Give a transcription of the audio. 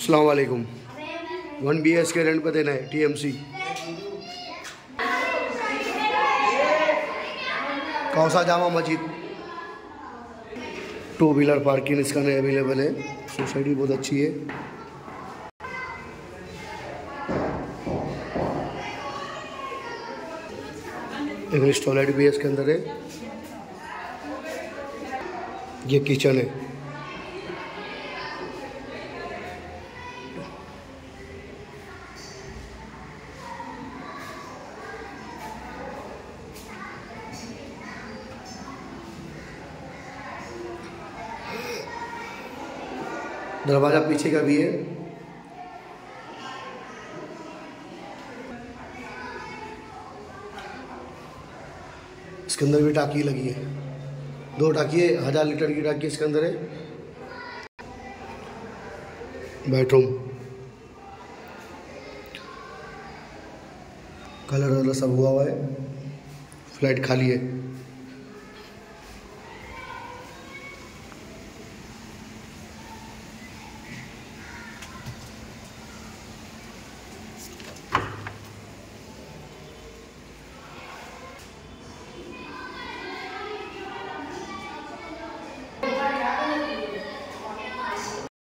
अस्सलाम वालेकुम। 1 BHK rent पे देना है TMC। Kausa Jama Masjid. 2 wheeler parking इसका नहीं अवेलेबल है। सोसाइटी बहुत अच्छी है। इंग्लिश टॉयलेट भी है इसके अंदर है। ये किचन है। दरवाज़ा पीछे का भी है। इसके अंदर भी टाकी लगी है। 2 टाकी है। 1000 लीटर की टाकी इसके अंदर है। बेडरूम कलर वलर सब हुआ है। फ्लैट खाली है।